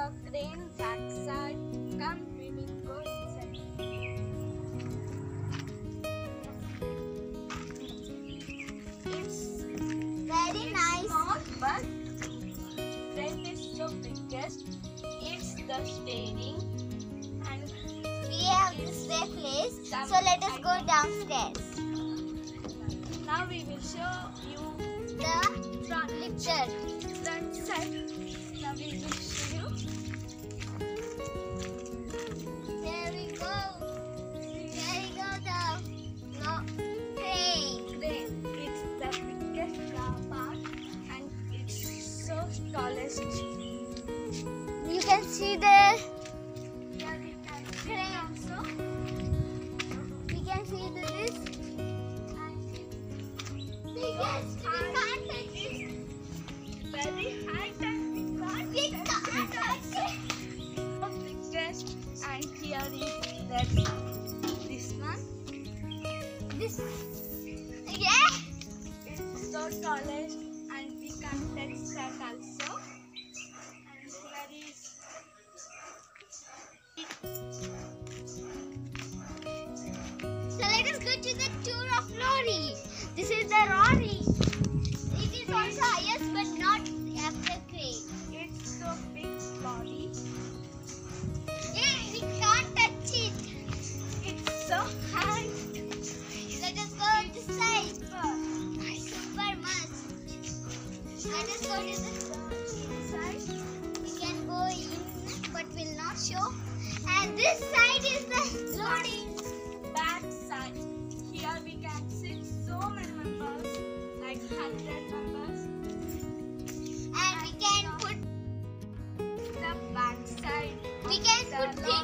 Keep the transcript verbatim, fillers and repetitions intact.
the crane backside. Come, we will go inside. It's Very nice. small, but crane is so biggest. It's the steering, and We have this way place, so let us go downstairs. now we will show you The front picture. front side. Now we will show you. There we go. There we go. The no train. Crane. It's the biggest car park, and it's so tallest. You can see the Here we can crane also. We can see the this. Biggest. We can't touch it. very high and we can't We can't touch it. the biggest, and here is that this one. This. Yeah. It's so tallest, and we can touch that also. And here is So let us go to the tour of Lorry. This is the Lorry. It is also highest but not after crane. it's so big body. Yeah, we can't touch it. It's so high. Let us go to this side. Super much. Let us go to the inside. We can go in but will not show. And this side is the Lorry. Back side. Here we can sit so many members, like hundred members. And we can put The back side. we can The put